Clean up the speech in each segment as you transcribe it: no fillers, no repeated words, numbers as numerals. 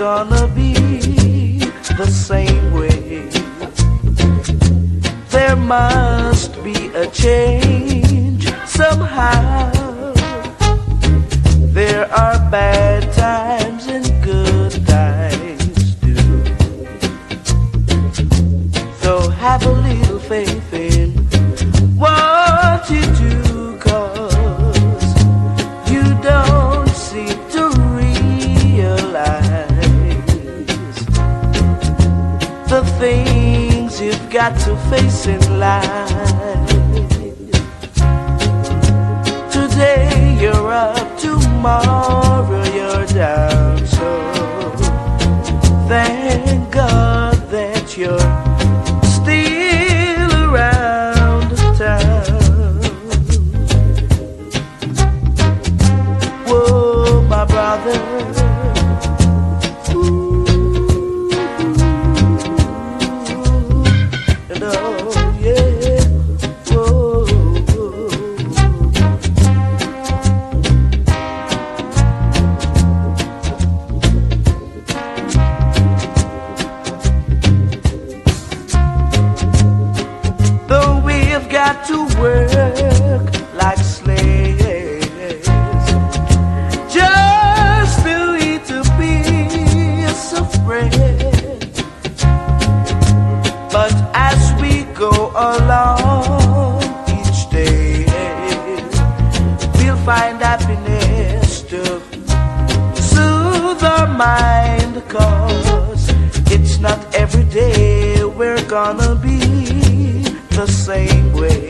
gonna be the same way. There must be a change somehow. There are bad times and good times too. So have a little faith in what you do, 'cause you don't seem to realize the things you've got to face in life. Today you're up, tomorrow you're down. So thank God that you're still around town. Whoa, my brother. Got to work like slaves just to eat a piece of bread. But as we go along each day, we'll find happiness to soothe our mind, 'cause it's not every day we're gonna be the same way.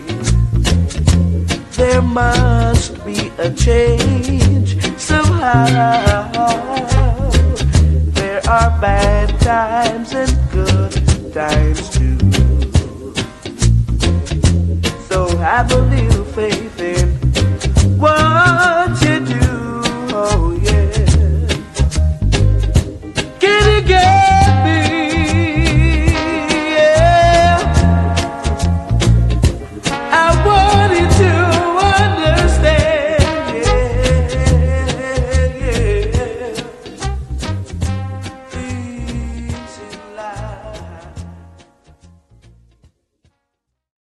There must be a change somehow. There are bad times and good times too. So have a little faith